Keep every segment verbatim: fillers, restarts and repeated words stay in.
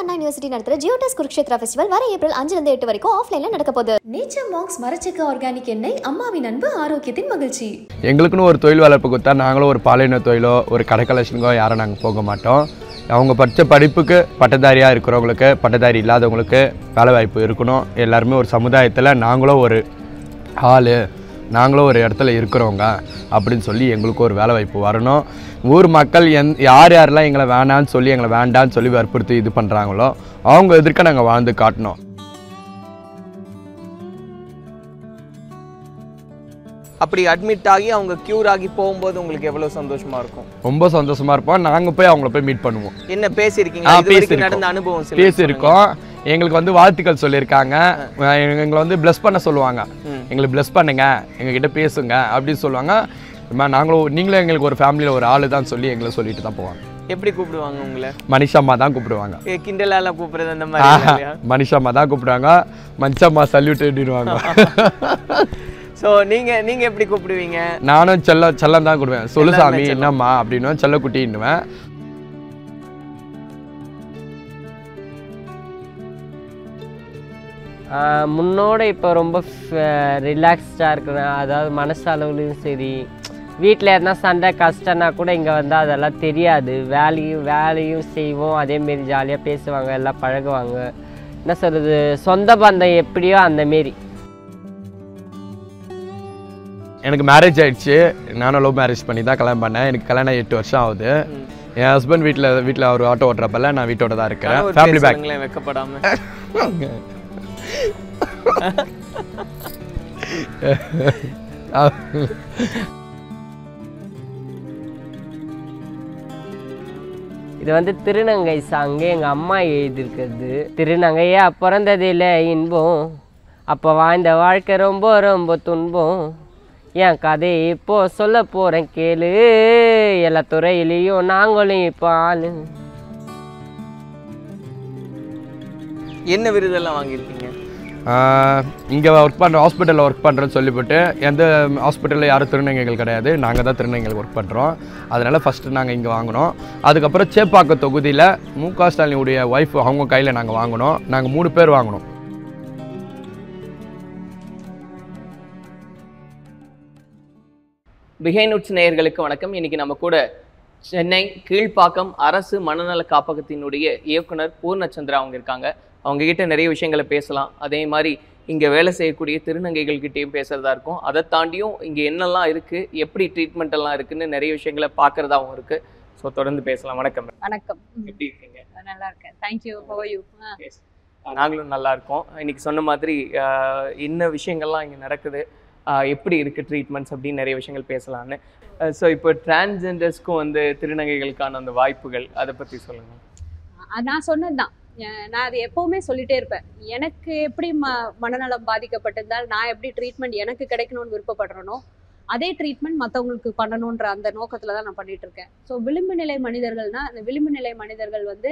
அண்ணா university நடத்துற ஜியோடெஸ் Kurukshetra festival April ஏப்ரல் அஞ்சுல இருந்து எட்டு வரைக்கும் ஆஃப்லைன்ல நடக்க போகுது. நேச்சர் மார்க்ஸ் மரச்செக்க ஆர்கானிக் எண்ணெய் அம்மாவின் அன்பு ஆரோக்கியத்தின் மகிழ்ச்சி. எங்களுக்குன்னு ஒரு தொழில் வளர்ப்பு கொடுத்தா நாங்களும் ஒரு பாலின தொழிலோ ஒரு கடை கலெக்ஷனுக்கோ யாரும் நாங்கள் போக மாட்டோம். அவங்க படித்த படிப்புக்கு பட்டதாரியாக இருக்கிறவங்களுக்கு பட்டதாரி இல்லாதவங்களுக்கு வேலை வாய்ப்பு இருக்கணும். எல்லாருமே ஒரு சமுதாயத்தில் நாங்களும் ஒரு ஆள் நாங்களும் ஒரு இடத்துல இருக்கிறவங்க அப்படின்னு சொல்லி எங்களுக்கு ஒரு வேலை வாய்ப்பு வரணும். ஊர் மக்கள் எந் யார் யாரெல்லாம் எங்களை வேணான்னு சொல்லி எங்களை வேண்டான்னு சொல்லி வற்புறுத்தி இது பண்ணுறாங்களோ அவங்க எதிர்க்க நாங்கள் வாழ்ந்து காட்டணும். அப்படி அட்மிட் ஆகி அவங்க க்யூர் ஆகி போகும்போது உங்களுக்கு எவ்வளவு சந்தோஷமா இருக்கும்? ரொம்ப சந்தோஷமா இருப்போம். நாங்கள் போய் அவங்கள போய் மீட் பண்ணுவோம். என்ன பேசியிருக்கீங்க? நடந்த அனுபவம் பேசியிருக்கோம். எங்களுக்கு வந்து வாழ்த்துக்கள் சொல்லியிருக்காங்க. எங்களை வந்து பிளஸ் பண்ண சொல்லுவாங்க. எங்களுக்கு பிளஸ் பண்ணுங்க, எங்ககிட்ட பேசுங்க அப்படின்னு சொல்லுவாங்க. நாங்களும் நீங்களும் எங்களுக்கு ஒரு ஃபேமிலியில் ஒரு ஆளு தான் சொல்லி எங்களை சொல்லிட்டு தான் போவாங்க. எப்படி கூப்பிடுவாங்க உங்களை? மனிஷாம்மா தான் கூப்பிடுவாங்க. கிண்டலால கூப்பிடுறது அந்த மாதிரி? மனிஷாம்மா தான் கூப்பிடுவாங்க. மஞ்சம்மா சல்யூட் பண்ணிடுவாங்க. ஸோ நீங்க நீங்க எப்படி கூப்பிடுவீங்க? நானும் செல்ல செல்லம் தான் கூப்பிடுவேன். சொல்லு சாமி என்னம்மா அப்படின்னு செல்ல குட்டின்னுவேன். முன்னோட இப்போ ரொம்ப ரிலாக்ஸ்டாக இருக்கிறேன். அதாவது மனசளவுலையும் சரி, வீட்டில் எதனா சண்டை கஷ்டம்னா கூட இங்கே வந்தால் அதெல்லாம் தெரியாது. வேலையும் வேலையும் செய்வோம், அதேமாரி ஜாலியாக பேசுவாங்க, எல்லாம் பழகுவாங்க. என்ன சொல்கிறது, சொந்த பந்தம் எப்படியோ அந்தமாரி. எனக்கு மேரேஜ் ஆகிடுச்சு. நானும் லவ் மேரேஜ் பண்ணி தான் கல்யாணம் பண்ணேன். எனக்கு கல்யாணம் எட்டு வருஷம் ஆகுது. என் ஹஸ்பண்ட் வீட்டில் வீட்டில் அவர் ஆட்டோ ஓட்டுறப்பல நான் வீட்டோட தான் இருக்கிறேன். ஃபேமிலி பேக் வைக்கப்படாமல் இது வந்து திருநங்கை சாங்கு எங்கள் அம்மா எழுதியிருக்கிறது. திருநங்கையா பிறந்ததில் இன்பம், அப்போ வாழ்ந்த வாழ்க்கை ரொம்ப ரொம்ப துன்பம், என் கதையை இப்போ சொல்ல போகிறேன் கேளு, எல்லா துறையிலையும் நாங்களும் இப்போ ஆளு. என்ன விருதெல்லாம் வாங்கியிருக்கீங்க? இங்கே ஒர்க் பண்ணுற ஹாஸ்பிட்டலில் ஒர்க் பண்ணுறேன்னு சொல்லிவிட்டு, எந்த ஹாஸ்பிட்டலில் யாரும் திருநங்கைகள் கிடையாது, நாங்கள் தான் திருநங்கைகள் ஒர்க் பண்ணுறோம். அதனால் ஃபஸ்ட்டு நாங்கள் இங்கே வாங்கினோம். அதுக்கப்புறம் சேப்பாக்கம் தொகுதியில் மு க ஸ்டாலினுடைய ஒய்ஃப் அவங்க கையில் நாங்கள் வாங்கினோம். நாங்கள் மூணு பேர் வாங்கினோம். பிஹைண்ட்வுட்ஸ் நேயர்களுக்கு வணக்கம். இன்னைக்கு நம்ம கூட சென்னை கீழ்ப்பாக்கம் அரசு மனநல காப்பகத்தினுடைய இயக்குனர் பூர்ணச்சந்திரா அவங்க இருக்காங்க. அவங்க கிட்ட நிறைய விஷயங்களை பேசலாம். அதே மாதிரி இங்கே வேலை செய்யக்கூடிய திருநங்கைகள் கிட்டேயும் பேசுறதா இருக்கும். அதை தாண்டியும் இங்கே என்னெல்லாம் இருக்கு, எப்படி ட்ரீட்மெண்ட் எல்லாம் இருக்குன்னு நிறைய விஷயங்களை பார்க்கறதாவும் இருக்கு. ஸோ தொடர்ந்து பேசலாம். வணக்கம். வணக்கம். எப்படி இருக்கீங்க? நல்லா இருக்கேன். தேங்க்யூ. How you? நாங்களும் நல்லா இருக்கோம். இன்னைக்கு சொன்ன மாதிரி என்ன விஷயங்கள்லாம் இங்கே நடக்குது, எப்படி இருக்குது ட்ரீட்மெண்ட்ஸ் அப்படின்னு நிறைய விஷயங்கள் பேசலான்னு. ஸோ இப்போ டிரான்ஸ்ஜெண்டர்ஸ்க்கும் வந்து திருநங்கைகளுக்கான அந்த வாய்ப்புகள் அதை பற்றி சொல்லுங்கள். நான் சொன்னது தான், நான் அது எப்போவுமே சொல்லிகிட்டே இருப்பேன். எனக்கு எப்படி ம மனநலம் பாதிக்கப்பட்டிருந்தால் நான் எப்படி ட்ரீட்மெண்ட் எனக்கு கிடைக்கணும்னு விருப்பப்படுறேனோ அதே ட்ரீட்மெண்ட் மற்றவங்களுக்கு பண்ணணுன்ற அந்த நோக்கத்தில் தான் நான் பண்ணிகிட்டு இருக்கேன். ஸோ விளிம்பு நிலை மனிதர்கள்னால் அந்த விளிம்பு நிலை மனிதர்கள் வந்து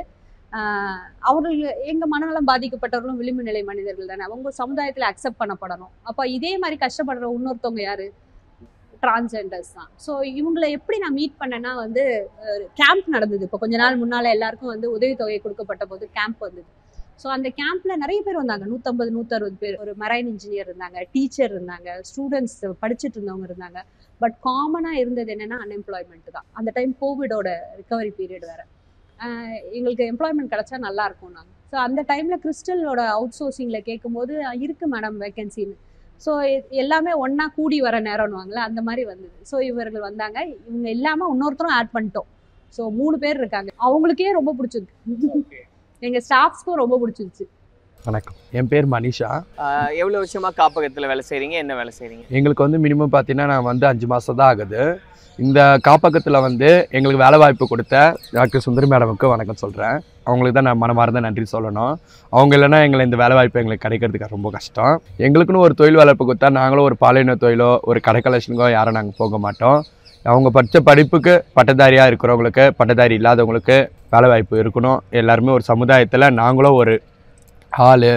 அவர்கள் எங்கள் மனநலம் பாதிக்கப்பட்டவர்களும் விளிம்பு நிலை மனிதர்கள் தானே, அவங்க சமுதாயத்தில் அக்செப்ட் பண்ணப்படணும். அப்போ இதே மாதிரி கஷ்டப்படுற இன்னொருத்தவங்க யார்? டிரான்ஸ்ஜெண்டர்ஸ் தான். ஸோ இவங்களை எப்படி நான் மீட் பண்ணேன்னா வந்து கேம்ப் நடந்தது. இப்போ கொஞ்ச நாள் முன்னால் எல்லாருக்கும் வந்து உதவித்தொகை கொடுக்கப்பட்ட போது கேம்ப் வந்தது. ஸோ அந்த கேம்ப்பில் நிறைய பேர் வந்தாங்க. நூற்றம்பது நூற்றறுபது பேர். ஒரு மெரைன் இன்ஜினியர் இருந்தாங்க, டீச்சர் இருந்தாங்க, ஸ்டூடெண்ட்ஸ் படிச்சுட்டு இருந்தவங்க இருந்தாங்க. பட் காமனாக இருந்தது என்னென்னா அன்எம்ப்ளாய்மெண்ட் தான். அந்த டைம் கோவிடோட ரிகவரி பீரியட் வேறு. எங்களுக்கு எம்ப்ளாய்மெண்ட் கிடச்சா நல்லா இருக்கும் நாங்கள். ஸோ அந்த டைமில் கிறிஸ்டலோட அவுட் சோர்சிங்கில் கேட்கும்போது இருக்குது மேடம் வேக்கன்சின்னு. ஸோ எல்லாமே ஒன்றா கூடி வர நேரம்னுவாங்களே அந்த மாதிரி வந்தது. ஸோ இவர்கள் வந்தாங்க. இவங்க இல்லாமல் இன்னொருத்தரும் ஆட் பண்ணிட்டோம். ஸோ மூணு பேர் இருக்காங்க. அவங்களுக்கே ரொம்ப பிடிச்சிருக்கு, எங்கள் ஸ்டாஃப்ஸ்க்கும் ரொம்ப பிடிச்சிருச்சு. வணக்கம், என் பேர் மனிஷா. எவ்வளோ வருஷமாக காப்பகத்தில் வேலை செய்கிறீங்க? என்ன வேலை செய்கிறீங்க? எங்களுக்கு வந்து மினிமம் பார்த்தீங்கன்னா நான் வந்து அஞ்சு மாதம் தான் ஆகுது. இந்த காப்பகத்தில் வந்து எங்களுக்கு வேலை வாய்ப்பு கொடுத்த டாக்டர் சுந்தரி மேடமுக்கு வணக்கம் சொல்கிறேன். அவங்களுக்கு தான் நான் மனமார்ந்த நன்றி சொல்லணும். அவங்க இல்லைன்னா எங்களை இந்த வேலை வாய்ப்பு எங்களுக்கு கிடைக்கிறதுக்கு ரொம்ப கஷ்டம். எங்களுக்குன்னு ஒரு தொழில் வளர்ப்பு கொடுத்தா நாங்களும் ஒரு பாலின தொழிலோ ஒரு கடை கலெக்ஷனுக்கோ யாரும் நாங்கள் போக மாட்டோம். அவங்க படித்த படிப்புக்கு பட்டதாரியாக இருக்கிறவங்களுக்கு பட்டதாரி இல்லாதவங்களுக்கு வேலை வாய்ப்பு இருக்கணும். எல்லாருமே ஒரு சமுதாயத்தில் நாங்களும் ஒரு ஆள்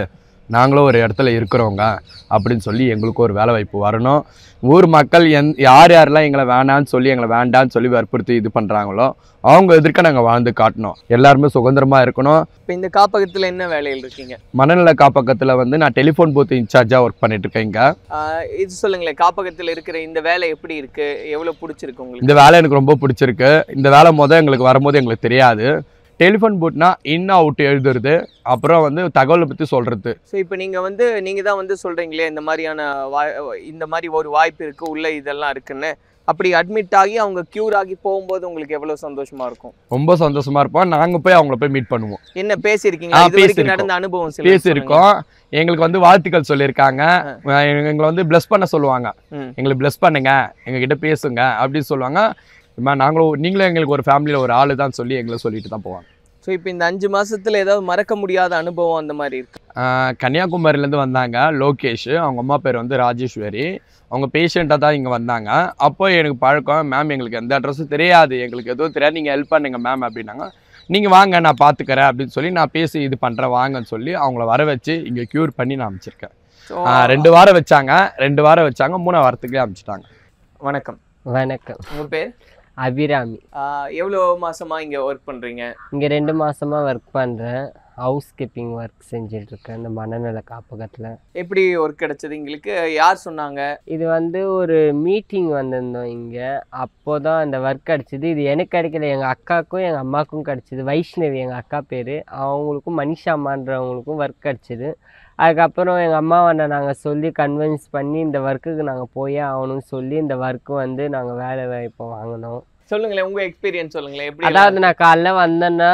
நாங்களும் ஒரு இடத்துல இருக்கிறவங்க அப்படின்னு சொல்லி எங்களுக்கு ஒரு வேலை வாய்ப்பு வரணும். ஊர் மக்கள் எந் யார் யாரெல்லாம் எங்களை வேணான்னு சொல்லி எங்களை வேண்டான்னு சொல்லி வற்புறுத்தி இது பண்ணுறாங்களோ அவங்க எதிர்க்க நாங்கள் வாழ்ந்து காட்டணும். எல்லாருமே சுதந்திரமாக இருக்கணும். இப்போ இந்த காப்பகத்தில் என்ன வேலையில் இருக்கீங்க? மனநல காப்பகத்தில் வந்து நான் டெலிஃபோன் பூத் இன்சார்ஜாக ஒர்க் பண்ணிட்டு இருக்கேன். இங்கே இது சொல்லுங்களேன், காப்பகத்தில் இருக்கிற இந்த வேலை எப்படி இருக்கு, எவ்வளோ பிடிச்சிருக்கு உங்களுக்கு? இந்த வேலை எனக்கு ரொம்ப பிடிச்சிருக்கு. இந்த வேலை மொதல் எங்களுக்கு வரும்போது எங்களுக்கு தெரியாது. டெலிஃபோன் பூட்னா இன் அவுட் எழுதுறது, அப்புறம் வந்து தகவலை பற்றி சொல்கிறது. ஸோ இப்போ நீங்கள் வந்து நீங்கள் தான் வந்து சொல்கிறீங்களே இந்த மாதிரியான வாய் இந்த மாதிரி ஒரு வாய்ப்பு இருக்குது உள்ள இதெல்லாம் இருக்குன்னு, அப்படி அட்மிட் ஆகி அவங்க க்யூர் ஆகி போகும்போது உங்களுக்கு எவ்வளோ சந்தோஷமாக இருக்கும்? ரொம்ப சந்தோஷமாக இருப்போம். நாங்கள் போய் அவங்கள போய் மீட் பண்ணுவோம். என்ன பேசியிருக்கீங்களா? இது வரைக்கும் நடந்த அனுபவம் பேசியிருக்கோம். எங்களுக்கு வந்து வாழ்த்துக்கள் சொல்லியிருக்காங்க. எங்களை வந்து பிளஸ் பண்ண சொல்லுவாங்க. எங்களை பிளஸ் பண்ணுங்க, எங்ககிட்ட பேசுங்க அப்படின்னு சொல்லுவாங்க. நாங்களும் நீங்களும் எங்களுக்கு ஒரு ஃபேமிலியில் ஒரு ஆளு தான் சொல்லி எங்களை சொல்லிட்டு தான் போவாங்க. ஸோ இப்போ இந்த அஞ்சு மாதத்தில் ஏதாவது மறக்க முடியாத அனுபவம் அந்த மாதிரி இருக்கு? கன்னியாகுமரியிலேருந்து வந்தாங்க லோகேஷ், அவங்க அம்மா பேர் வந்து ராஜேஸ்வரி. அவங்க பேஷண்ட்டாக தான் இங்கே வந்தாங்க. அப்போ எனக்கு பழக்கம், மேம் எங்களுக்கு எந்த அட்ரஸும் தெரியாது, எங்களுக்கு எதுவும் தெரியாது, நீங்கள் ஹெல்ப் பண்ணுங்க மேம் அப்படின்னாங்க. நீங்கள் வாங்க நான் பார்த்துக்கிறேன் அப்படின்னு சொல்லி நான் பேசி இது பண்ணுறேன் வாங்கன்னு சொல்லி அவங்கள வர வச்சு இங்கே க்யூர் பண்ணி நான் அமைச்சிருக்கேன். ரெண்டு வாரம் வச்சாங்க ரெண்டு வாரம் வச்சாங்க மூணு வாரத்துக்குள்ளே அமைச்சிட்டாங்க. வணக்கம். வணக்கம். உங்கள் பேர்? அபிராமி. எவ்வளோ மாசமா இங்கே ஒர்க் பண்ணுறீங்க? இங்கே ரெண்டு மாதமாக ஒர்க் பண்ணுறேன். ஹவுஸ் கீப்பிங் ஒர்க் செஞ்சிட்ருக்கேன் இந்த மனநல காப்பகத்தில். எப்படி ஒர்க் கிடச்சிது எங்களுக்கு? யார் சொன்னாங்க? இது வந்து ஒரு மீட்டிங் வந்திருந்தோம் இங்கே, அப்போ தான் இந்த ஒர்க் கிடச்சிது. இது எனக்கு கிடைக்கல, எங்கள் அக்காவுக்கும் எங்கள் அம்மாவுக்கும் கிடச்சிது. வைஷ்ணவி எங்கள் அக்கா பேர், அவங்களுக்கும் மனிஷாமான்றவங்களுக்கும் ஒர்க் கிடச்சிது. அதுக்கப்புறம் எங்கள் அம்மாவை நாங்கள் சொல்லி கன்வின்ஸ் பண்ணி இந்த ஒர்க்குக்கு நாங்கள் போயே ஆகணும்னு சொல்லி இந்த ஒர்க்கு வந்து நாங்கள் வேலை வாய்ப்பை வாங்கினோம். சொல்லுங்களேன், உங்கள் எக்ஸ்பீரியன்ஸ் சொல்லுங்களேன். எப்படி? அதாவது நான் காலைல வந்தேன்னா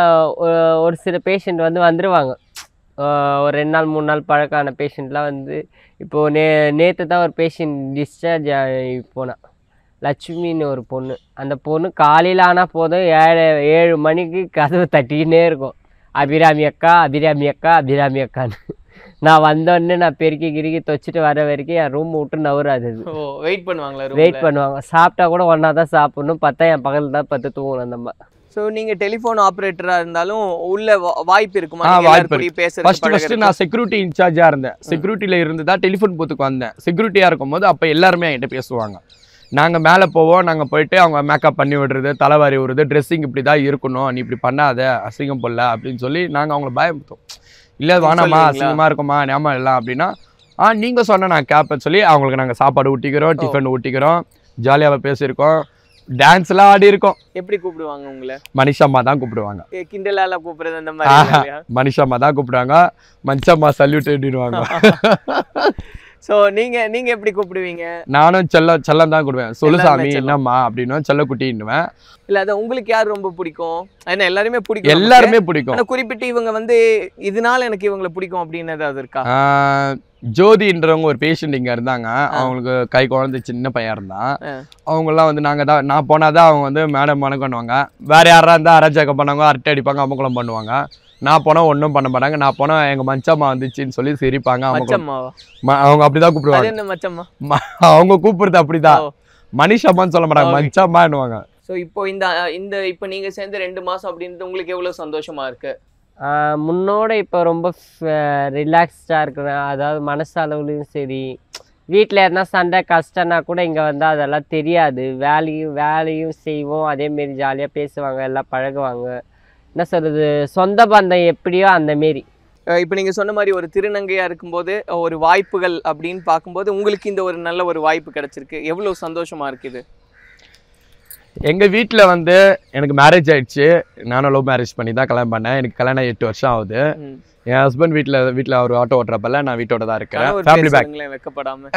ஒரு சில பேஷண்ட் வந்து வந்துடுவாங்க, ஒரு ரெண்டு நாள் மூணு நாள் பழக்கான பேஷண்ட்லாம் வந்து இப்போது நே நேற்று தான் ஒரு பேஷண்ட் டிஸ்சார்ஜ் ஆகி போனான், லட்சுமின்னு ஒரு பொண்ணு. அந்த பொண்ணு காலையில் ஆனால் போதும் ஏழு ஏழு மணிக்கு கதவு தட்டிக்கினே இருக்கும், அபிராமி அக்கா அபிராமி அக்கா அபிராமி அக்கான்னு. நான் வந்தோடனே நான் பெருக்கி கிருக்கி தொச்சிட்டு வர வரைக்கும் என் ரூம் விட்டு நவராது. வெயிட் பண்ணுவாங்களா? வெயிட் பண்ணுவாங்க. சாப்பிட்டா கூட ஒன்றா தான் சாப்பிடணும், பார்த்தா என் பக்கத்தில் தான் பத்து தூங்கணும் அந்த மாதிரி. ஸோ நீங்கள் டெலிஃபோன் ஆப்ரேட்டராக இருந்தாலும் உள்ள வாய்ப்பு இருக்குமா? வாய்ப்பு பேசுறது. ஃபர்ஸ்ட் ஃபர்ஸ்ட் நான் செக்யூரிட்டி இன்சார்ஜாக இருந்தேன். செக்யூரிட்டியில் இருந்து தான் டெலிஃபோன் பூத்துக்கு வந்தேன். செக்யூரிட்டியாக இருக்கும்போது அப்போ எல்லாருமே என்கிட்ட பேசுவாங்க. நாங்கள் மேலே போவோம், நாங்கள் போயிட்டு அவங்க மேக்கப் பண்ணி விடுறது, தலைவாரி விடுறது, ட்ரெஸ்ஸிங் இப்படி தான் இருக்கணும், நீ இப்படி பண்ணாத அசிங்கம் போடல அப்படின்னு சொல்லி நாங்கள் அவங்கள பயமுத்தோம். இல்லை வேணாமா அசிங்கமாக இருக்குமா ஞாபகம் எல்லாம் அப்படின்னா ஆ நீங்கள் சொன்ன நான் கேப்பேன்னு சொல்லி அவங்களுக்கு நாங்கள் சாப்பாடு ஊட்டிக்கிறோம், டிஃபன் ஊட்டிக்கிறோம், ஜாலியாக பேசியிருக்கோம், டான்ஸ்லாம் ஆடி இருக்கோம். எப்படி கூப்பிடுவாங்க உங்களை? மனிஷாம்மா தான் கூப்பிடுவாங்க. கிண்டலால கூப்பிடுறது அந்த மாதிரி? மனிஷாம்மா தான் கூப்பிடுவாங்க. மஞ்சம்மா சல்யூட் அப்படின்வாங்க. ஸோ நீங்கள் நீங்கள் எப்படி கூப்பிடுவீங்க? நானும் செல்ல செல்லம் தான் கூப்பிடுவேன். சொல்லு சாமி என்னம்மா அப்படின்னுவேன், செல்ல குட்டின்னுவேன். இல்லை அதை உங்களுக்கு யார் ரொம்ப பிடிக்கும்? ஏன்னா எல்லாருமே பிடிக்கும், எல்லாருமே பிடிக்கும். ஆனால் குறிப்பிட்டு இவங்க வந்து இதனால எனக்கு இவங்களை பிடிக்கும் அப்படின்னு ஏதாவது இருக்கா? ஜோதின்றவங்க ஒரு பேஷண்ட் இங்கே இருந்தாங்க, அவங்களுக்கு கை குழந்தை சின்ன பையன் இருந்தான். அவங்கெல்லாம் வந்து நாங்கள் தான் நான் போனாதான் அவங்க வந்து மேடம் வணக்கம் பண்ணுவாங்க. வேறு யாராக இருந்தால் அரைச்சாக்கம் பண்ணாங்க, அரட்டை அடிப்பாங்க, அம்மக்குளம் பண்ணுவாங்க. நான் போனால் ஒன்றும் பண்ண மாட்டாங்க. நான் போனால் எங்கள் மச்சம்மா வந்துச்சுன்னு சொல்லி சிரிப்பாங்க. அவங்க அப்படிதான் கூப்பிடுவாங்க. அவங்க கூப்பிடுறது அப்படிதான், மனிஷம்மான்னு சொல்ல மாட்டாங்க, மச்சம்மான்னுவாங்க. ஸோ இப்போ இந்த இந்த இப்போ நீங்கள் சேர்ந்து ரெண்டு மாதம் அப்படின்றது உங்களுக்கு எவ்வளோ சந்தோஷமா இருக்கு? முன்னோட இப்போ ரொம்ப ரிலாக்ஸ்டாக இருக்கிறேன். அதாவது மனசளவுலையும் சரி, வீட்டில் எதனா சண்டை கஷ்டம்னா கூட இங்கே வந்தால் அதெல்லாம் தெரியாது. வேலையும் வேலையும் செய்வோம், அதேமாரி ஜாலியாக பேசுவாங்க, எல்லாம் பழகுவாங்க. என்ன சொல்கிறது, சொந்த பந்தம் எப்படியோ அந்தமாரி. இப்போ நீங்கள் சொன்ன மாதிரி ஒரு திருநங்கையாக இருக்கும்போது ஒரு வாய்ப்புகள் அப்படின்னு பார்க்கும்போது உங்களுக்கு இந்த ஒரு நல்ல ஒரு வாய்ப்பு கிடச்சிருக்கு, எவ்வளோ சந்தோஷமாக இருக்குது? எங்கள் வீட்டில் வந்து எனக்கு மேரேஜ் ஆகிடுச்சு. நானும் லவ் மேரேஜ் பண்ணி தான் கல்யாணம் பண்ணேன். எனக்கு கல்யாணம் எட்டு வருஷம் ஆகுது. என் ஹஸ்பண்ட் வீட்டில் வீட்டில் அவர் ஆட்டோ ஓட்டுறப்பல நான் வீட்டோட தான் இருக்கேன். ஃபேமிலி பேக் வைக்கப்படாமல்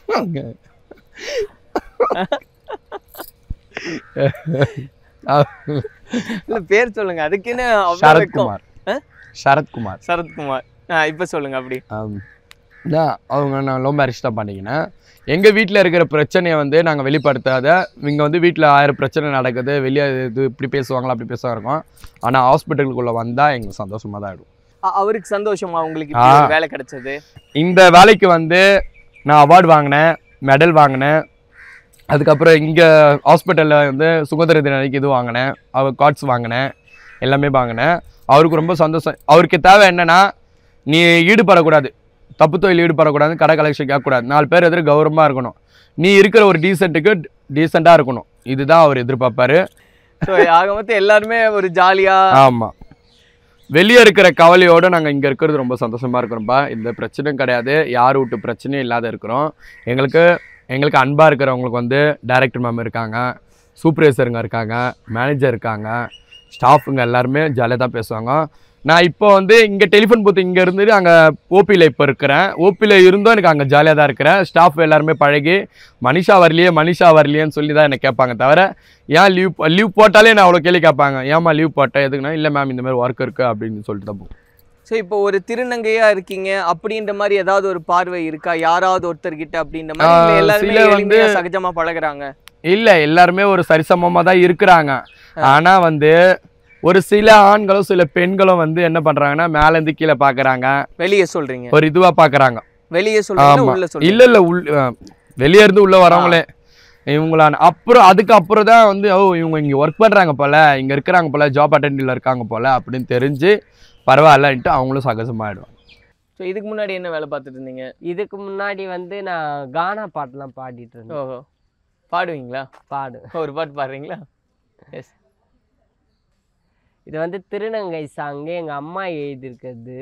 இல்லை பேர் சொல்லுங்க, அதுக்குன்னு சரத்குமார். சரத்குமார் சரத்குமார் இப்போ சொல்லுங்க. அப்படி அவங்க நான் லவ் மேரேஜ் தான் பண்ணிக்கினேன். எங்கள் வீட்டில் இருக்கிற பிரச்சனையை வந்து நாங்கள் வெளிப்படுத்தாத, இங்கே வந்து வீட்டில் ஆயிரம் பிரச்சனை நடக்குது, வெளியே இது இப்படி பேசுவாங்களா அப்படி பேச இருக்கோம். ஆனால் ஹாஸ்பிட்டலுக்குள்ளே வந்தால் எங்களுக்கு சந்தோஷமாக தான் ஆகிடும். அவருக்கு சந்தோஷமா உங்களுக்கு வேலை கிடைச்சது? இந்த வேலைக்கு வந்து நான் அவார்டு வாங்கினேன், மெடல் வாங்கினேன். அதுக்கப்புறம் இங்கே ஹாஸ்பிட்டலில் வந்து சுதந்திர தின அன்னைக்கு இது வாங்கினேன், அவர் கார்ட்ஸ் வாங்கினேன், எல்லாமே வாங்கினேன். அவருக்கு ரொம்ப சந்தோஷம். அவருக்கு தேவை என்னென்னா நீ ஈடுபடக்கூடாது, தப்பு தொழில் ஈடுபடக்கூடாது, கடை கலெக்ஷன் கேட்கக்கூடாது, நாலு பேர் எதிர கௌரவமாக இருக்கணும், நீ இருக்கிற ஒரு டீசென்ட்டுக்கு டீசெண்டாக இருக்கணும், இதுதான் அவர் எதிர்பார்ப்பாரு. ஸோ ஆக மொத்தம் எல்லாருமே ஒரு ஜாலியாக. ஆமாம், வெளியே இருக்கிற கவலையோடு நாங்கள் இங்கே இருக்கிறது ரொம்ப சந்தோஷமாக இருக்கிறோம்ப்பா. இந்த பிரச்சனையும் கிடையாது, யார் வீட்டு பிரச்சனையும் இல்லாத இருக்கிறோம். எங்களுக்கு எங்களுக்கு அன்பாக இருக்கிறவங்களுக்கு வந்து டைரக்டர் மேம் இருக்காங்க, சூப்பர்வைசருங்க இருக்காங்க, மேனேஜர் இருக்காங்க, ஸ்டாஃபுங்க எல்லாருமே ஜாலியாக தான் பேசுவாங்க. நான் இப்போ வந்து இங்கே டெலிஃபோன் பூத்து இங்கே இருந்து அங்கே ஓபியில் இப்போ இருக்கிறேன். ஓபியில் இருந்தும் எனக்கு அங்கே ஜாலியாக தான் இருக்கிறேன். ஸ்டாஃப் எல்லாருமே பழகி மனிஷா வரலையே மனிஷா வரலையேன்னு சொல்லி தான் என்னை கேட்பாங்க. தவிர ஏன் லீவ் லீவ் போட்டாலே நான் அவ்வளோ கேள்வி கேட்பாங்க, ஏமா லீவ் போட்டேன் எதுக்குன்னா, இல்லை மேம் இந்த மாதிரி ஒர்க் இருக்குது அப்படின்னு சொல்லிட்டு தான் போகும். ஸோ இப்போ ஒரு திருநங்கையாக இருக்கீங்க அப்படின்ற மாதிரி ஏதாவது ஒரு பார்வை இருக்கா யாராவது ஒருத்தர்கிட்ட அப்படின்ற மாதிரி? எல்லாருமே வந்து சகஜமாக பழகுறாங்க? இல்லை, எல்லாருமே ஒரு சரிசமமாக தான் இருக்கிறாங்க. ஆனால் வந்து ஒரு சில ஆண்களும் சில பெண்களும் வந்து என்ன பண்றாங்கன்னா, மேல இருந்து கீழே பாக்குறாங்க, வெளியே சொல்றீங்க, ஒரு இதுவா பாக்குறாங்க, வெளியே சொல்றாங்க, உள்ள சொல்றீங்க. இல்ல இல்ல உள்ள வெளியே இருந்து உள்ள வரவங்களே இவங்களான. அப்புறம் அதுக்கு அப்புறம் தான் வந்து ஓ இவங்க இங்க ஒர்க் பண்றாங்க போல, இங்க இருக்கிறாங்க போல, ஜாப் அட்டெண்டில் இருக்காங்க போல அப்படின்னு தெரிஞ்சு பரவாயில்லன்ட்டு அவங்களும் சகஜமாயிடுவாங்க. ஸோ இதுக்கு முன்னாடி என்ன வேலை பார்த்துட்டு இருந்தீங்க? இதுக்கு முன்னாடி வந்து நான் கானா பாட்டுலாம் பாடிட்டு இருந்தேன். ஓஹோ, பாடுவீங்களா? பாடு, ஒரு பாட்டு பாடுறீங்களா? எஸ். இது வந்து திருநங்கை சாங்கு எங்கள் அம்மா எழுதியிருக்கிறது.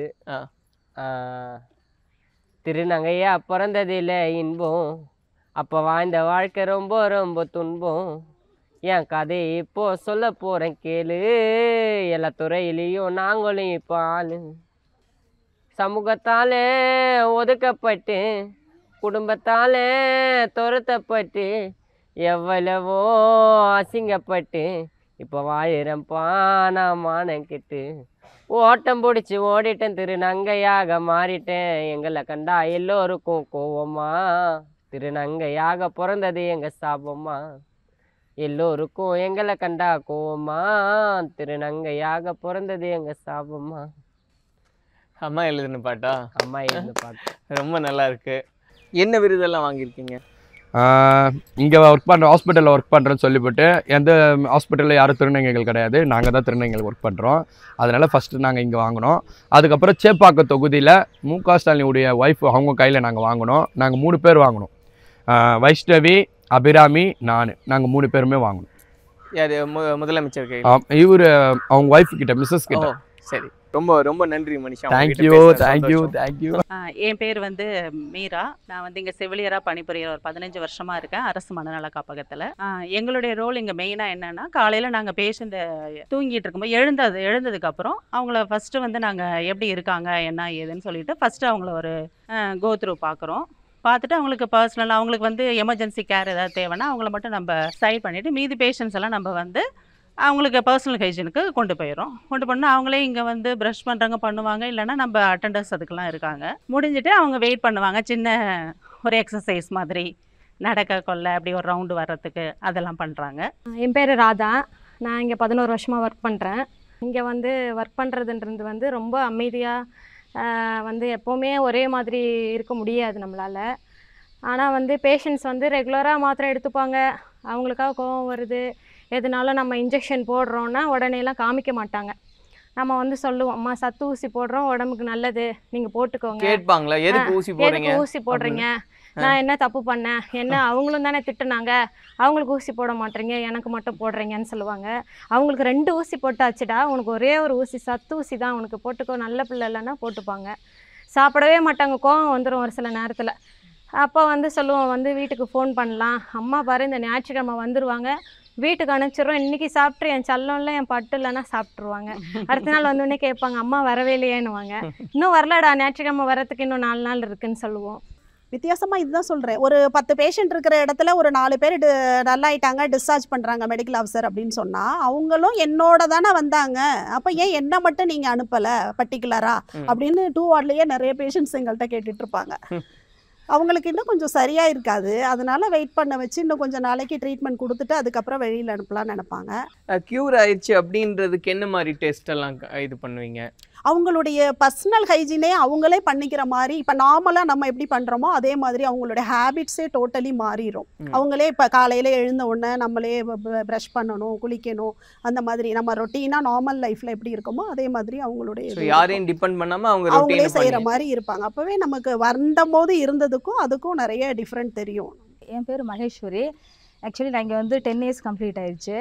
திருநங்கையா பிறந்ததில் இன்பம், அப்போ வாழ்ந்த வாழ்க்கை ரொம்ப ரொம்ப துன்பம், என் கதை இப்போ சொல்ல போகிறேன் கேளு, எல்லா துறையிலையும் நாங்களும் இப்போ ஆளு, சமூகத்தால் ஒதுக்கப்பட்டு குடும்பத்தால் துரத்தப்பட்டு எவ்வளவோ அசிங்கப்பட்டு இப்போ வாயிரம்பா நான் மானங்கிட்டு ஓட்டம் பிடிச்சி ஓடிட்டேன், திருநங்கையாக மாறிட்டேன், எங்களை கண்டா எல்லோருக்கும் கோவமா, திருநங்கையாக பிறந்தது எங்கள் சாபமா, எல்லோருக்கும் எங்களை கண்டா கோவமா, திருநங்கையாக பிறந்தது எங்கள் சாபமா. அம்மா எழுதுன பாட்டா? அம்மா எழுதுன பாட்டு ரொம்ப நல்லா இருக்கு. என்ன விருதெல்லாம் வாங்கியிருக்கீங்க? இங்கே ஒர்க் பண்ணுற ஹாஸ்பிட்டலில் ஒர்க் பண்ணுறேன்னு சொல்லிவிட்டு, எந்த ஹாஸ்பிட்டலில் யாரும் திருநங்கைகள் கிடையாது, நாங்கள் தான் திருநங்கைகள் ஒர்க் பண்ணுறோம். அதனால் ஃபஸ்ட்டு நாங்கள் இங்கே வாங்கினோம். அதுக்கப்புறம் சேப்பாக்கம் தொகுதியில் மு க ஸ்டாலினுடைய ஒய்ஃப் அவங்க கையில் நாங்கள் வாங்கினோம். நாங்கள் மூணு பேர் வாங்கினோம், வைஷ்ணவி, அபிராமி, நான், நாங்கள் மூணு பேருமே வாங்கினோம். யார் முதலமைச்சர் கை? இவர் அவங்க ஒய்ஃப் கிட்ட, மிஸ்ஸஸ் கிட்ட. சரி, ரொம்ப ரொம்ப நன்றி மனிஷா. Thank you thank you thank you. என் பேர் வந்து மீரா. நான் வந்து இங்கே செவிலியராக பணிபுரிகிற ஒரு பதினஞ்சு வருஷமாக இருக்கேன் அரசு மனநல காப்பகத்தில். எங்களுடைய ரோல் இங்கே மெயினாக என்னென்னா, காலையில் நாங்கள் பேஷண்ட்டை தூங்கிட்டு இருக்கும்போது எழுந்தது எழுந்ததுக்கப்புறம் அவங்கள ஃபஸ்ட்டு வந்து நாங்கள் எப்படி இருக்காங்க என்ன ஏதுன்னு சொல்லிட்டு ஃபஸ்ட்டு அவங்கள ஒரு கோ த்ரூ பார்க்குறோம். பார்த்துட்டு அவங்களுக்கு பர்சனல் அவங்களுக்கு வந்து எமர்ஜென்சி கேர் ஏதாவது தேவைன்னா அவங்கள மட்டும் நம்ம சைட் பண்ணிவிட்டு மீதி பேஷண்ட்ஸ் எல்லாம் நம்ம வந்து அவங்களுக்கு பர்சனல் ஹைஜீனுக்கு கொண்டு போயிடும். கொண்டு போனால் அவங்களே இங்கே வந்து ப்ரஷ் பண்ணுறாங்க பண்ணுவாங்க, இல்லைனா நம்ம அட்டெண்டர்ஸ் அதுக்கெலாம் இருக்காங்க. முடிஞ்சுட்டு அவங்க வெயிட் பண்ணுவாங்க, சின்ன ஒரு எக்ஸசைஸ் மாதிரி நடக்க கொள்ள அப்படி ஒரு ரவுண்டு வர்றதுக்கு அதெல்லாம் பண்ணுறாங்க. என் பேர் ராதா. நான் இங்கே பதினோரு வருஷமாக ஒர்க் பண்ணுறேன். இங்கே வந்து ஒர்க் பண்ணுறதுன்றது வந்து ரொம்ப அமைதியாக வந்து எப்போவுமே ஒரே மாதிரி இருக்க முடியாது நம்மளால். ஆனால் வந்து பேஷண்ட்ஸ் வந்து ரெகுலராக மாத்திரை எடுத்துப்பாங்க, அவங்களுக்காக கோவம் வருது, எதுனாலும் நம்ம இன்ஜெக்ஷன் போடுறோன்னா உடனேலாம் காமிக்க மாட்டாங்க. நம்ம வந்து சொல்லுவோம், அம்மா சத்து ஊசி போடுறோம் உடம்புக்கு நல்லது நீங்கள் போட்டுக்கோங்க. கேட்பாங்களா எதுக்கு ஊசி போடுறீங்க ஊசி போடுறீங்க நான் என்ன தப்பு பண்ணேன், என்ன அவங்களும் தானே திட்டுனாங்க, அவங்களுக்கு ஊசி போட மாட்டேறீங்க எனக்கு மட்டும் போடுறீங்கன்னு சொல்லுவாங்க. அவங்களுக்கு ரெண்டு ஊசி போட்டாச்சுடா, உனக்கு ஒரே ஒரு ஊசி சத்து ஊசி தான் உனக்கு போட்டுக்கோ, நல்ல பிள்ளை இல்லைன்னா போட்டுப்பாங்க. சாப்பிடவே மாட்டாங்க, கோவம் வந்துடும் ஒரு சில நேரத்தில். அப்போ வந்து சொல்லுவோம், வந்து வீட்டுக்கு ஃபோன் பண்ணலாம், அம்மா பாரு இந்த ஞாயிற்றுக்கிழமை வந்துடுவாங்க, வீட்டுக்கு அனுப்பிச்சிடுறோம், இன்றைக்கி சாப்பிட்ரு என் செல்லம்ல என் பட்டு இல்லைன்னா சாப்பிட்ருவாங்க. அடுத்த நாள் வந்தோடனே கேட்பாங்க, அம்மா வரவே இல்லையேன்னுவாங்க. இன்னும் வரலடா, ஞாயிற்றுக்கிழமை வரத்துக்கு இன்னும் நாலு நாள் இருக்குன்னு சொல்லுவோம். வித்தியாசமாக இதுதான் சொல்கிறேன். ஒரு பத்து பேஷண்ட் இருக்கிற இடத்துல ஒரு நாலு பேர் டி நல்லாயிட்டாங்க டிஸ்சார்ஜ் பண்ணுறாங்க மெடிக்கல் ஆஃபீஸர் அப்படின்னு சொன்னால் அவங்களும் என்னோட தானே வந்தாங்க, அப்போ ஏன் என்ன மட்டும் நீங்கள் அனுப்பலை பர்டிகுலராக அப்படின்னு டூ வார்ட்லேயே நிறைய பேஷண்ட்ஸ் எங்கள்கிட்ட கேட்டுட்ருப்பாங்க. அவங்களுக்கு இன்னும் கொஞ்சம் சரியாக இருக்காது, அதனால வெயிட் பண்ண வச்சு இன்னும் கொஞ்சம் நாளைக்கு ட்ரீட்மெண்ட் கொடுத்துட்டு அதுக்கப்புறம் வெளியில் அனுப்பலாம்னு நினைப்பாங்க. க்யூர் ஆயிடுச்சு அப்படின்றதுக்கு என்ன மாதிரி டெஸ்ட் எல்லாம் இது பண்ணுவீங்க? அவங்களுடைய பர்சனல் ஹைஜீனே அவங்களே பண்ணிக்கிற மாதிரி இப்போ நார்மலாக நம்ம எப்படி பண்ணுறோமோ அதே மாதிரி அவங்களுடைய ஹேபிட்ஸே டோட்டலி மாறிடும். அவங்களே இப்போ காலையில் எழுந்த உடனே நம்மளே ப்ரஷ் பண்ணணும், குளிக்கணும், அந்த மாதிரி நம்ம ரொட்டீனாக நார்மல் லைஃப்பில் எப்படி இருக்கோமோ அதே மாதிரி அவங்களுடைய யாரையும் டிபெண்ட் பண்ணாமல் அவங்க அவங்களே செய்கிற மாதிரி இருப்பாங்க. அப்போவே நமக்கு வந்தபோது இருந்ததுக்கும் அதுக்கும் நிறைய டிஃப்ரெண்ட் தெரியும். என் பேர் மகேஸ்வரி. ஆக்சுவலி நான் இங்கே வந்து டென் இயர்ஸ் கம்ப்ளீட் ஆயிடுச்சு.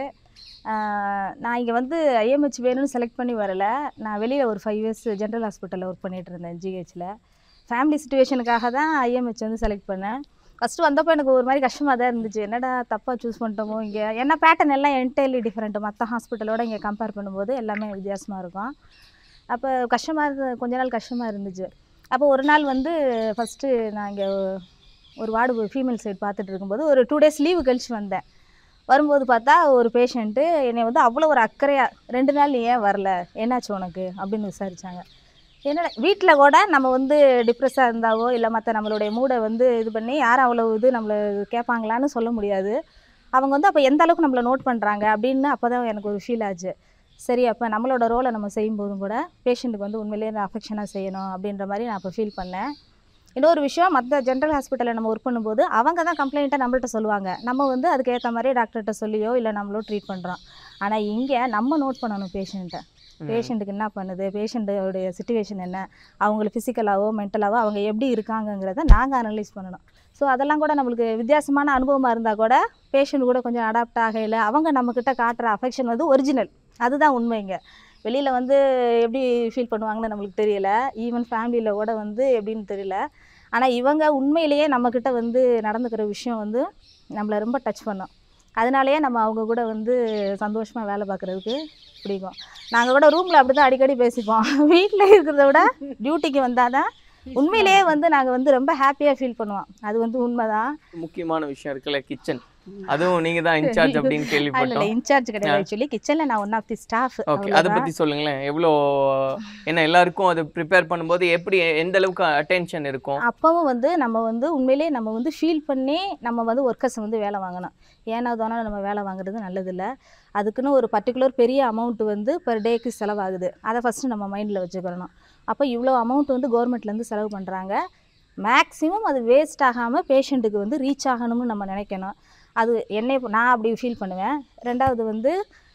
நான் இங்கே வந்து ஐஎம்ஹெச் வேணும்னு செலக்ட் பண்ணி வரலை. நான் வெளியில் ஒரு ஃபைவ் இயர்ஸ் ஜென்ரல் ஹாஸ்பிட்டலில் ஒர்க் பண்ணிகிட்டு இருந்தேன் ஜிஹெச்சில். ஃபேமிலி சுச்சுவேஷனுக்காக தான் ஐஎம்ஹெச் வந்து செலக்ட் பண்ணேன். ஃபஸ்ட்டு வந்தப்போ எனக்கு ஒரு மாதிரி கஷ்டமாக தான் இருந்துச்சு, என்னடா தப்பாக சூஸ் பண்ணிட்டோமோ இங்கே. ஏன்னா பேட்டர்ன் எல்லாம் என்டையர்லி டிஃப்ரெண்ட்டு, மற்ற ஹாஸ்பிட்டலோட இங்கே கம்பேர் பண்ணும்போது எல்லாமே வித்தியாசமாக இருக்கும். அப்போ கஷ்டமாக இருந்த கொஞ்ச நாள் கஷ்டமாக இருந்துச்சு. அப்போ ஒரு நாள் வந்து ஃபஸ்ட்டு நான் இங்கே ஒரு வார்டு ஃபீமேல் சைடு பார்த்துட்டு இருக்கும்போது ஒரு டூ டேஸ் லீவு கழிச்சு வந்தேன். வரும்போது பார்த்தா ஒரு பேஷண்ட்டு என்னை வந்து அவ்வளோ ஒரு அக்கறையாக, ரெண்டு நாள் ஏன் வரல, என்னாச்சு உனக்கு அப்படின்னு விசாரித்தாங்க. என்னடா வீட்டில் கூட நம்ம வந்து டிப்ரெஸ்ஸாக இருந்தாவோ இல்லை மற்ற நம்மளுடைய மூடை வந்து இது பண்ணி யாரும் அவ்வளோ இது நம்மளை கேட்பாங்களான்னு சொல்ல முடியாது. அவங்க வந்து அப்போ எந்த அளவுக்கு நம்மளை நோட் பண்ணுறாங்க அப்படின்னு அப்போ தான் எனக்கு ஒரு ஃபீல் ஆச்சு. சரி, அப்போ நம்மளோட ரோலை நம்ம செய்யும்போதும் கூட பேஷண்ட்டுக்கு வந்து உண்மையிலேயே அஃபெக்ஷனாக செய்யணும் அப்படின்ற மாதிரி நான் அப்போ ஃபீல் பண்ணேன். இன்னொரு விஷயம், மற்ற ஜென்ரல் ஹாஸ்பிட்டலில் நம்ம ஒர்க் பண்ணும்போது அவங்க தான் கம்ப்ளைண்ட்டாக நம்மள்ட்ட சொல்லுவாங்க, நம்ம வந்து அதுக்கு ஏற்ற மாதிரி டாக்டர்கிட்ட சொல்லியோ இல்லை நம்மளோ ட்ரீட் பண்ணுறோம். ஆனால் இங்கே நம்ம நோட் பண்ணணும் பேஷண்ட்டை, பேஷண்ட்டுக்கு என்ன பண்ணுது, பேஷண்ட்டோடைய சிச்சுவேஷன் என்ன, அவங்களுக்கு ஃபிசிக்கலாகவோ மென்டலாகவோ அவங்க எப்படி இருக்காங்கங்கிறத நாங்கள் அனலைஸ் பண்ணணும். ஸோ அதெல்லாம் கூட நம்மளுக்கு வித்தியாசமான அனுபவமாக இருந்தால் கூட பேஷண்ட் கூட கொஞ்சம் அடாப்ட் ஆகையில் அவங்க நம்மக்கிட்ட காட்டுற அஃபெக்ஷன் வந்து ஒரிஜினல், அதுதான் உண்மைங்க. வெளியில் வந்து எப்படி ஃபீல் பண்ணுவாங்கன்னு நம்மளுக்கு தெரியல, ஈவன் ஃபேமிலியில் கூட வந்து எப்படின்னு தெரியல. ஆனால் இவங்க உண்மையிலேயே நம்மக்கிட்ட வந்து நடந்துக்கிற விஷயம் வந்து நம்மளை ரொம்ப டச் பண்ணோம். அதனாலேயே நம்ம அவங்க கூட வந்து சந்தோஷமாக வேலை பார்க்குறதுக்கு பிடிக்கும். நாங்கள் கூட ரூமில் அப்படி தான் அடிக்கடி பேசிப்போம். வீட்டில் இருக்கிறத விட டியூட்டிக்கு வந்தால் தான் உண்மையிலேயே வந்து நாங்கள் வந்து ரொம்ப ஹாப்பியாக ஃபீல் பண்ணுவோம். அது வந்து உண்மைதான். முக்கியமான விஷயம் இருக்குல்ல, கிச்சன், அதுவும் நீங்க தான் இன்சார்ஜ் அப்படின்னு கேள்விப்பட்டோம். இல்ல இன்சார்ஜ் கிடையாது, ஆக்சுவலி கிச்சன்ல நான் one of the staff. Okay, அத பத்தி சொல்லுங்களேன். எவ்வளோ என்ன எல்லாருக்கும் அது ப்ரிப்பேர் பண்ணும்போது எப்படி எந்த அளவுக்கு அட்டென்ஷன் இருக்கும்? அப்பவும் வந்து நம்ம வந்து உண்மையிலேயே நம்ம வந்து ஃபீல் பண்ணி நம்ம வந்து ஒர்க்கர்ஸ் வந்து வேலை வாங்கணும். ஏன்னா தானே நம்ம வேலை வாங்குறது நல்லதில்லை. அதுக்குன்னு ஒரு பர்டிகுலர் பெரிய அமௌண்ட் வந்து பெர் டேக்கு செலவாகுது, அதை ஃபஸ்ட்டு நம்ம மைண்டில் வச்சுக்கிறணும். அப்போ இவ்வளோ அமௌண்ட் வந்து கவர்மெண்ட்லேருந்து செலவு பண்ணுறாங்க, மேக்ஸிமம் அது வேஸ்ட் ஆகாமல் பேஷண்ட்டுக்கு வந்து ரீச் ஆகணும்னு நம்ம நினைக்கணும். அது என்னை நான் அப்படி ஃபீல் பண்ணுவேன். ரெண்டாவது வந்து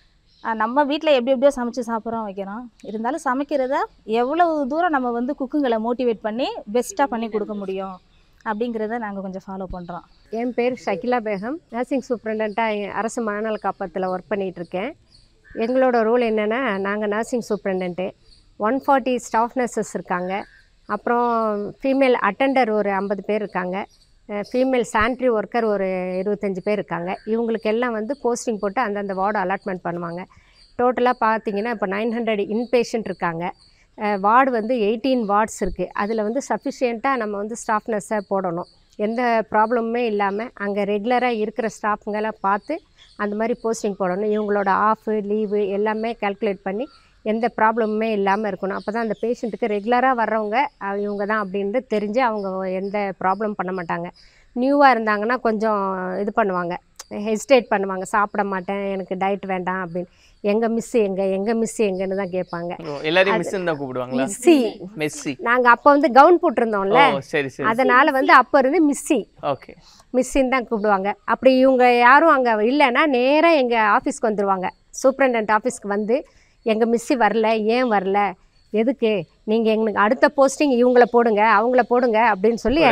நம்ம வீட்டில் எப்படி எப்படியோ சமைச்சு சாப்பிட்றோம் வைக்கிறோம், இருந்தாலும் சமைக்கிறத எவ்வளவு தூரம் நம்ம வந்து குக்குங்களை மோட்டிவேட் பண்ணி பெஸ்ட்டாக பண்ணி கொடுக்க முடியும் அப்படிங்கிறத நாங்கள் கொஞ்சம் ஃபாலோ பண்ணுறோம். என் பேர் ஷகிலா பேகம், நர்சிங் சூப்பரண்டாக அரசு மனநல காப்பகத்தில் ஒர்க் பண்ணிகிட்ருக்கேன். எங்களோட ரோல் என்னென்னா, நாங்கள் nursing superintendent, one forty staff nurses இருக்காங்க, அப்புறம் ஃபீமேல் அட்டெண்டர் ஒரு ஐம்பது பேர் இருக்காங்க, ஃபீமேல் சானிட்ரி ஒர்க்கர் ஒரு இருபத்தஞ்சி பேர் இருக்காங்க. இவங்களுக்கு எல்லாம் வந்து போஸ்டிங் போட்டு அந்தந்த வார்டு அலாட்மெண்ட் பண்ணுவாங்க. டோட்டலாக பார்த்தீங்கன்னா இப்போ நைன் ஹண்ட்ரட் இன்பேஷண்ட் இருக்காங்க. வார்டு வந்து எயிட்டீன் வார்ட்ஸ் இருக்குது. அதில் வந்து சஃபிஷியண்ட்டாக நம்ம வந்து ஸ்டாஃப் நர்ஸை போடணும். எந்த ப்ராப்ளமுமே இல்லாமல் அங்கே ரெகுலராக இருக்கிற ஸ்டாஃப்ங்கெல்லாம் பார்த்து அந்த மாதிரி போஸ்டிங் போடணும். இவங்களோட ஆஃபு லீவு எல்லாமே கால்குலேட் பண்ணி எந்த ப்ராப்ளமுமே இல்லாமல் இருக்கணும். அப்போ தான் அந்த பேஷண்ட்டுக்கு ரெகுலராக வர்றவங்க இவங்க தான் அப்படின்ட்டு தெரிஞ்சு அவங்க எந்த ப்ராப்ளம் பண்ண மாட்டாங்க. நியூவாக இருந்தாங்கன்னா கொஞ்சம் இது பண்ணுவாங்க, ஹெசிடேட் பண்ணுவாங்க, சாப்பிட மாட்டேன், எனக்கு டயட் வேண்டாம் அப்படின்னு. எங்கள் மிஸ்ஸு எங்கே எங்கள் மிஸ்ஸு எங்கன்னு தான் கேட்பாங்க. எல்லாரையும் மிஸ்ஸுன்னு தான் கூப்பிடுவாங்களா? மிஸ்ஸி மிஸ்ஸி. நாங்கள் அப்போ வந்து கவுன் போட்டிருந்தோம்ல, சரி சரி, அதனால் வந்து அப்போ இருந்து மிஸ்ஸி. ஓகே, மிஸ்ஸின்னு தான் கூப்பிடுவாங்க. அப்படி இவங்க யாரும் அங்கே இல்லைன்னா நேராக எங்கள் ஆஃபீஸ்க்கு வந்துடுவாங்க. சூப்பரண்டன்ட் ஆஃபீஸ்க்கு வந்து எங்கள் மிஸ்ஸி வரல, ஏன் வரல, எதுக்கு, நீங்கள் எங்களுக்கு அடுத்த போஸ்டிங் இவங்கள போடுங்க அவங்கள போடுங்க அப்படின்னு சொல்லி.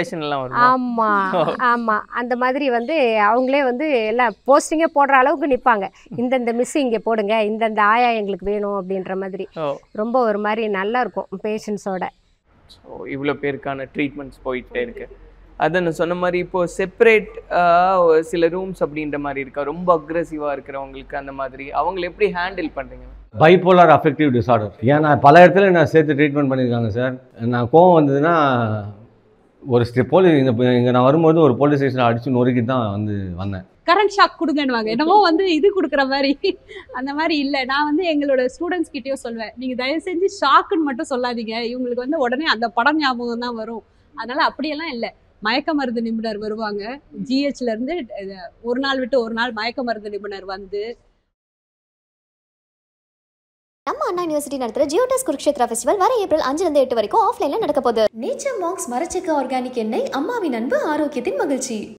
ஆமாம் ஆமாம், அந்த மாதிரி வந்து அவங்களே வந்து எல்லாம் போஸ்டிங்கே போடுற அளவுக்கு நிற்பாங்க. இந்தந்த மிஸ் இங்கே போடுங்க, இந்தந்த ஆயா எங்களுக்கு வேணும் அப்படின்ற மாதிரி. ரொம்ப ஒரு மாதிரி நல்லா இருக்கும் பேஷண்ட்ஸோட. இவ்வளோ பேருக்கான ட்ரீட்மெண்ட்ஸ் போயிட்டே இருக்கு. அதை சொன்ன மாதிரி இப்போது செப்பரேட் சில ரூம்ஸ் அப்படின்ற மாதிரி இருக்கா, ரொம்ப அக்ரெசிவாக இருக்கிறவங்களுக்கு அந்த மாதிரி அவங்களை எப்படி ஹேண்டில் பண்ணுறீங்க? Bipolar affective disorder. ஏன் நான் பல இடத்துல நான் சேர்த்து ட்ரீட்மெண்ட் பண்ணியிருக்காங்க சார். நான் கோவம் வந்ததுன்னா ஒரு ஸ்டே போலீஸ் இங்கே இங்கே நான் வரும்போது ஒரு போலீஸ் ஸ்டேஷனில் அடிச்சு நொறுக்கி தான் வந்து வந்தேன். கரண்ட் ஷாக் கொடுங்கன்னுவாங்க, என்னமோ வந்து இது கொடுக்குற மாதிரி. அந்த மாதிரி இல்லை. நான் வந்து எங்களோட ஸ்டூடெண்ட்ஸ் கிட்டேயும் சொல்வேன், நீங்கள் தயவு செஞ்சு ஷாக்குன்னு மட்டும் சொல்லாதீங்க, இவங்களுக்கு வந்து உடனே அந்த படம் ஞாபகம் தான் வரும். அதனால அப்படியெல்லாம் இல்லை. மயக்க மருந்து நிபுணர் வருவாங்க ஜிஹெச்ல இருந்து, ஒரு நாள் விட்டு ஒரு நாள் மயக்க மருந்து நிபுணர் வந்து நம்ம அண்ணா யூனிவர்சிட்டி நடத்துற ஜியோடெஸ் குருக்ஷேத்ரா ஃபெஸ்டிவல் வர ஏப்ரல் அஞ்சுல இருந்து எட்டு வரைக்கும் ஆஃப்லைன்ல நடக்க போகுது. நேச்சர் மார்க்ஸ் மரச்செக்கு ஆர்கானிக் எண்ணெய் அம்மாவின் அன்பு ஆரோக்கியத்தின் மகிழ்ச்சி.